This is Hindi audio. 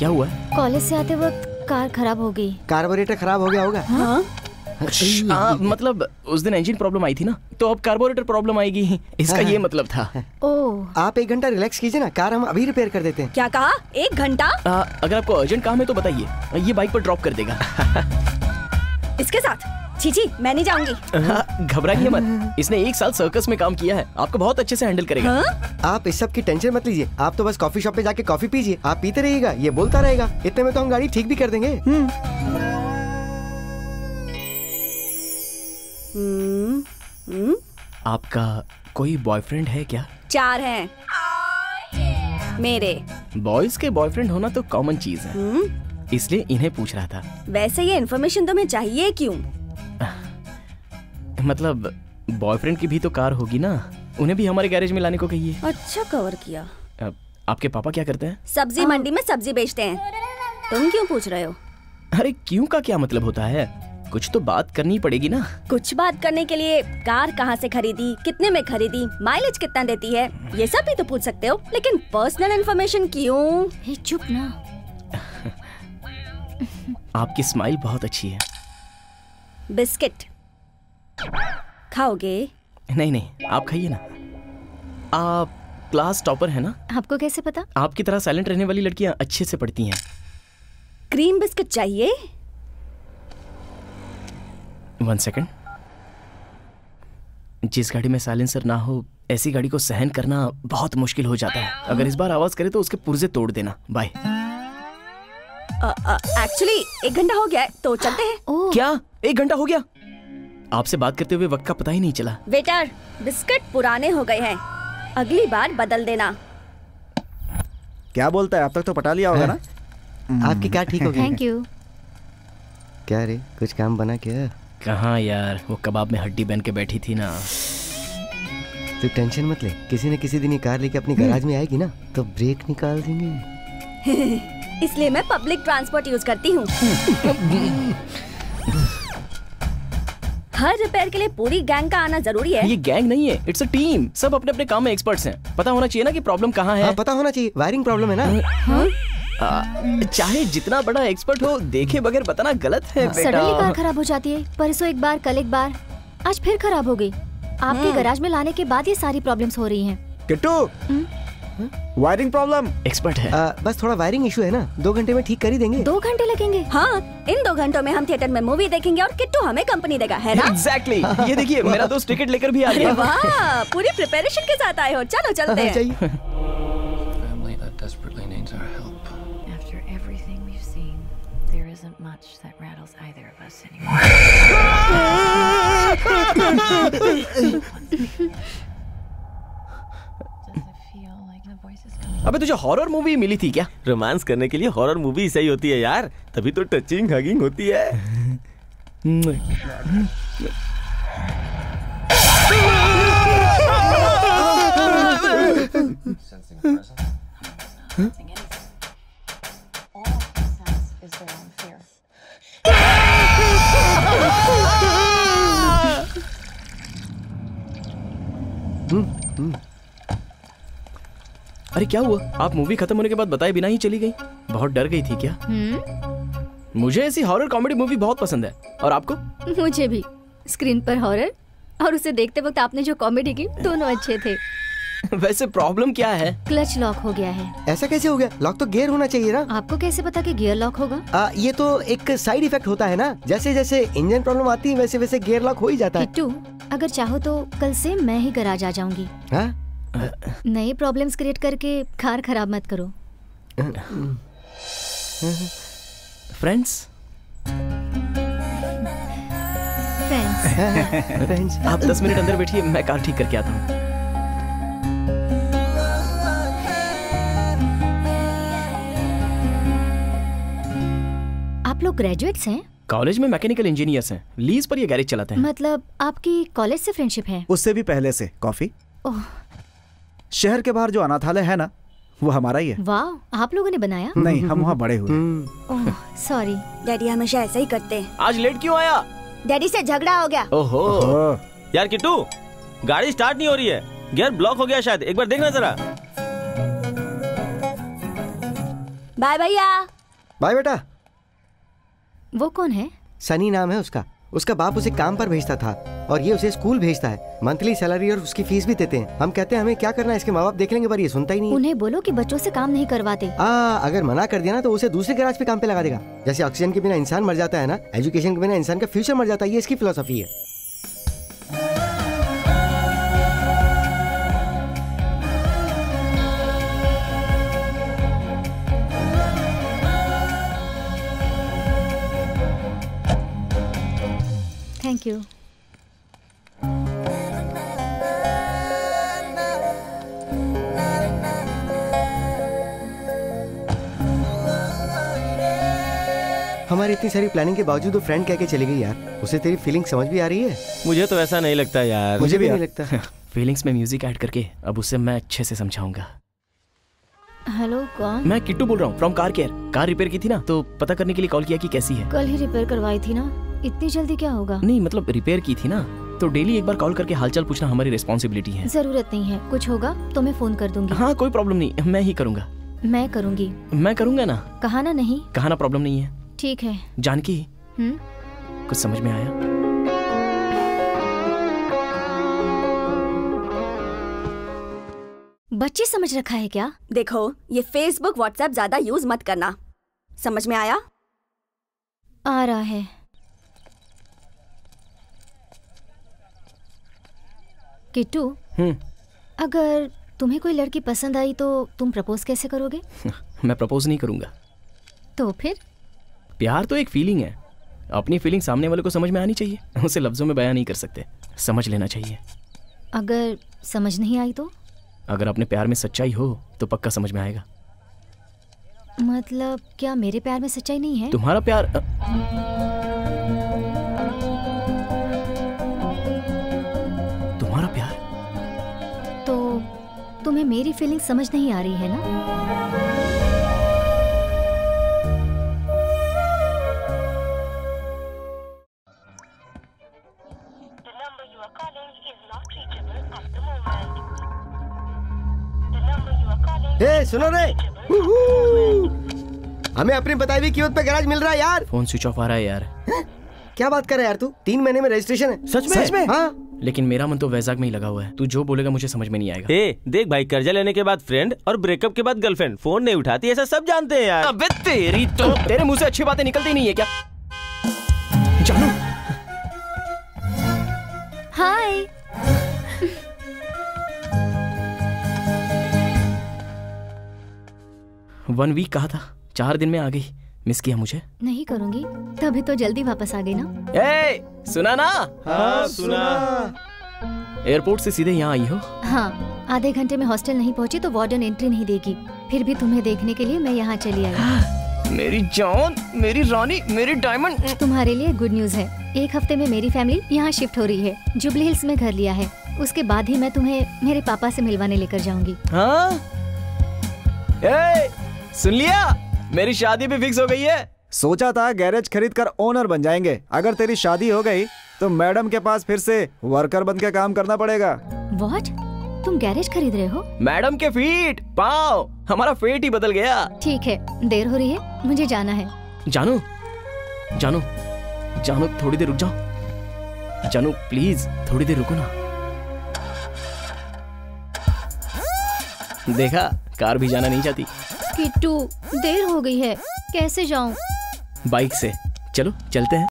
क्या हुआ है? कॉलेज से आते वक्त कार खराब हो गई। कार्बोरेटर खराब हो गया होगा। हाँ? मतलब उस दिन इंजन प्रॉब्लम आई थी ना, तो अब कार्बोरेटर प्रॉब्लम आएगी, इसका ये मतलब था। ओह, आप 1 घंटा रिलैक्स कीजिए ना, कार हम अभी रिपेयर कर देते हैं। क्या कहा? 1 घंटा? अगर आपको अर्जेंट काम है तो बताइए, ये बाइक पर ड्रॉप कर देगा। इसके साथ? छी, मैं नहीं जाऊंगी। घबराइए मत, इसने 1 साल सर्कस में काम किया है, आपको बहुत अच्छे से हैंडल करेगा। आप इस सब की टेंशन मत लीजिए, आप तो बस कॉफी शॉप पे जाके कॉफी पीजिए, आप पीते रहिएगा, ये बोलता रहेगा, इतने में तो हम गाड़ी ठीक भी कर देंगे। आपका कोई बॉयफ्रेंड है क्या? 4 हैं मेरे। बॉयज के बॉयफ्रेंड होना तो कॉमन चीज है, इसलिए इन्हें पूछ रहा था। वैसे ये इन्फॉर्मेशन तुम्हें चाहिए क्यों? मतलब बॉयफ्रेंड की भी तो कार होगी ना, उन्हें भी हमारे गैरेज में लाने को कहिए। अच्छा कवर किया। आपके पापा क्या करते हैं? सब्जी मंडी में सब्जी बेचते हैं। तुम क्यों पूछ रहे हो? अरे क्यों का क्या मतलब होता है, कुछ तो बात करनी पड़ेगी ना। कुछ बात करने के लिए कार कहाँ से खरीदी, कितने में खरीदी, माइलेज कितना देती है, ये सब भी तो पूछ सकते हो, लेकिन पर्सनल इन्फॉर्मेशन क्यों? हे चुप ना। आपकी स्माइल बहुत अच्छी है। बिस्किट खाओगे? नहीं, आप खाइए ना। आप क्लास टॉपर है ना? आपको कैसे पता? आपकी तरह साइलेंट रहने वाली लड़कियां अच्छे से पढ़ती हैं। क्रीम बिस्किट चाहिए? 1 सेकंड। जिस गाड़ी में साइलेंसर ना हो, ऐसी गाड़ी को सहन करना बहुत मुश्किल हो जाता है। अगर इस बार आवाज करे तो उसके पुर्जे तोड़ देना। बाय। एक्चुअली 1 घंटा हो गया है, तो चलते हैं। क्या 1 घंटा हो गया? आपसे बात करते हुए वक्त का पता ही नहीं चला। वेटर, बिस्किट पुराने हो गए हैं, अगली बार बदल देना। क्या बोलता है? अब तक तो पटा लिया होगा ना? आपकी कार ठीक हो गई? Thank you. क्या रे, कुछ काम बना क्या? कहाँ यार, वो कबाब में हड्डी बन के बैठी थी ना। तू टेंशन मत ले, किसी न किसी दिन ये कार लेके अपनी गैराज में आएगी ना, तो ब्रेक निकाल देंगे। इसलिए मैं पब्लिक ट्रांसपोर्ट यूज करती हूँ। हर रिपेयर के लिए पूरी गैंग का आना जरूरी है। ये गैंग नहीं है, इट्स अ टीम। सब अपने अपने काम में एक्सपर्ट्स हैं। पता होना चाहिए ना कि प्रॉब्लम कहाँ है। हाँ, पता होना चाहिए, वायरिंग प्रॉब्लम है ना। चाहे जितना बड़ा एक्सपर्ट हो, देखे बगैर बताना गलत है बेटा। सडनली कार खराब हो जाती है, परसों एक बार, कल एक बार, आज फिर खराब हो गई। आपके गैराज में लाने के बाद ये सारी प्रॉब्लम्स हो रही हैं। Kittu, wiring problem. एक्सपर्ट है। बस थोड़ा वायरिंग इशू है ना, 2 घंटे में ठीक कर ही देंगे। 2 घंटे लगेंगे? हाँ, इन 2 घंटों में हम थिएटर में मूवी देखेंगे और किट्टू हमें कंपनी देगा, है ना? एग्जैक्टली। ये देखिए, मेरा दोस्त टिकट लेकर भी आ गया। वाह, पूरी प्रिपरेशन के साथ आए हो। चलो चलते हैं। अबे तुझे हॉरर मूवी मिली थी क्या? रोमांस करने के लिए हॉरर मूवी सही होती है यार, तभी तो टचिंग हगिंग होती है। अरे क्या हुआ? आप मूवी खत्म होने के बाद बताए बिना ही चली गई। बहुत डर गई थी क्या? मुझे ऐसी हॉरर कॉमेडी मूवी बहुत पसंद है। और आपको? मुझे भी। स्क्रीन पर हॉरर और उसे देखते वक्त आपने जो कॉमेडी की, दोनों अच्छे थे। वैसे प्रॉब्लम क्या है? क्लच लॉक हो गया है। ऐसा कैसे हो गया? लॉक तो गियर होना चाहिए ना। आपको कैसे पता कि गियर लॉक होगा? ये तो एक साइड इफेक्ट होता है ना, जैसे जैसे इंजन प्रॉब्लम आती है वैसे वैसे गियर लॉक हो ही जाता है। किट्टू, अगर चाहो तो कल से मैं ही गैराज आ जाऊंगी। नई प्रॉब्लम्स क्रिएट करके कार खराब मत करो। फ्रेंड्स, आप 10 मिनट अंदर बैठिए, मैं कार ठीक करके आता हूँ। आप लोग ग्रेजुएट्स हैं? कॉलेज में मैकेनिकल इंजीनियर्स हैं, लीज पर ये गैरेज चलाते हैं। मतलब आपकी कॉलेज से फ्रेंडशिप है? उससे भी पहले से। कॉफी? शहर के बाहर जो अनाथालय है ना, वो हमारा ही है। वाह, आप लोगों ने बनाया? नहीं, हम वहाँ बड़े हुए। Oh sorry. डैडी हमेशा ऐसा ही करते हैं। आज लेट क्यों आया? डैडी से झगड़ा हो गया। ओहो। यार किट्टू, गाड़ी स्टार्ट नहीं हो रही है, गियर ब्लॉक हो गया शायद, एक बार देखना जरा। बाय भैया। बाय बेटा। वो कौन है? सनी नाम है उसका। उसका बाप उसे काम पर भेजता था और ये उसे स्कूल भेजता है। मंथली सैलरी और उसकी फीस भी देते हैं। हम कहते हैं हमें क्या करना है, इसके माँ बाप देख लेंगे, पर ये सुनता ही नहीं। उन्हें बोलो कि बच्चों से काम नहीं करवाते। अगर मना कर दिया ना तो उसे दूसरे गैराज पे काम पे लगा देगा। जैसे ऑक्सीजन के बिना इंसान मर जाता है ना, एजुकेशन के बिना इंसान का फ्यूचर मर जाता है। ये इसकी फिलोसफी है। Thank you. हमारी इतनी सारी प्लानिंग के बावजूद वो फ्रेंड कह के चली गई यार। उसे तेरी फीलिंग समझ भी आ रही है? मुझे तो ऐसा नहीं लगता यार। मुझे भी नहीं लगता। फीलिंग्स में म्यूजिक ऐड करके अब उसे मैं अच्छे से समझाऊंगा। हेलो, कौन? मैं किट्टू बोल रहा हूँ from car care. Car repair की थी ना, तो पता करने के लिए कॉल किया कि कैसी है। कल ही रिपेयर करवाई थी ना, इतनी जल्दी क्या होगा? नहीं मतलब रिपेयर की थी ना, तो डेली एक बार कॉल करके हालचाल पूछना हमारी रिस्पॉन्सिबिलिटी है। जरूरत नहीं है, कुछ होगा तो मैं फोन कर दूंगी। हाँ कोई प्रॉब्लम नहीं, मैं ही करूँगा। मैं करूंगी। मैं करूँगा ना। कहा ना नहीं? कहा ना, प्रॉब्लम नहीं है। ठीक है। जानकी, कुछ समझ में आया? बच्चे समझ रखा है क्या? देखो, ये फेसबुक व्हाट्सएप ज्यादा यूज मत करना। समझ में आया? आ रहा है। किट्टू, अगर तुम्हें कोई लड़की पसंद आई तो तुम प्रपोज कैसे करोगे? मैं प्रपोज नहीं करूंगा। तो फिर? प्यार तो एक फीलिंग है। अपनी फीलिंग सामने वाले को समझ में आनी चाहिए। उसे लफ्जों में बयां नहीं कर सकते, समझ लेना चाहिए। अगर समझ नहीं आई तो? अगर अपने प्यार में सच्चाई हो तो पक्का समझ में आएगा। मतलब क्या मेरे प्यार में सच्चाई नहीं है? तुम्हारा प्यार तुम्हारा प्यार? तो तुम्हें मेरी फीलिंग समझ नहीं आ रही है ना? सुनो रे, हमें अपनी बताई हुई कीमत पे गैराज मिल रहा है यार। फोन स्विच ऑफ आ रहा है यार। क्या बात कर रहा है यार तू? 3 महीने में रजिस्ट्रेशन है। सच में? हाँ। लेकिन मेरा मन तो वैजाग में ही लगा हुआ है। तू जो बोलेगा मुझे समझ में नहीं आएगा। देख भाई, कर्जा लेने के बाद फ्रेंड और ब्रेकअप के बाद गर्लफ्रेंड फोन नहीं उठाती, ऐसा सब जानते हैं यार। अबे तेरी तो, तेरे मुंह से अच्छी बातें निकलती ही नहीं है क्या? जानू। हाय। 1 वीक कहा था, 4 दिन में आ गई। मिस किया मुझे? नहीं करूंगी, तभी तो जल्दी वापस आ गई ना। सुना ना? हाँ सुना। एयरपोर्ट से सीधे यहाँ आई हो? हाँ, आधे घंटे में हॉस्टल नहीं पहुंची तो वार्डन एंट्री नहीं देगी। फिर भी तुम्हें देखने के लिए मैं यहाँ चली आई। मेरी जान, मेरी रानी, मेरी डायमंड। तुम्हारे लिए गुड न्यूज है। 1 हफ्ते में मेरी फैमिली यहाँ शिफ्ट हो रही है। जुबली हिल्स में घर लिया है। उसके बाद ही मैं तुम्हें मेरे पापा से मिलवाने लेकर जाऊंगी। हाँ? सुन लिया? मेरी शादी भी फिक्स हो गई है। सोचा था गैरेज खरीद कर ओनर बन जाएंगे। अगर तेरी शादी हो गई तो मैडम के पास फिर से वर्कर बन के काम करना पड़ेगा। व्हाट? तुम गैरेज खरीद रहे हो? मैडम के फीट, पाँव, हमारा फेट ही बदल गया। ठीक है, देर हो रही है, मुझे जाना है। जानू, जानू, जानू थोड़ी देर रुक जाओ। जानू प्लीज थोड़ी देर रुको ना। देखा, कार भी जाना नहीं चाहती। किट्टू, देर हो गई है, कैसे जाऊं? बाइक से चलो, चलते हैं।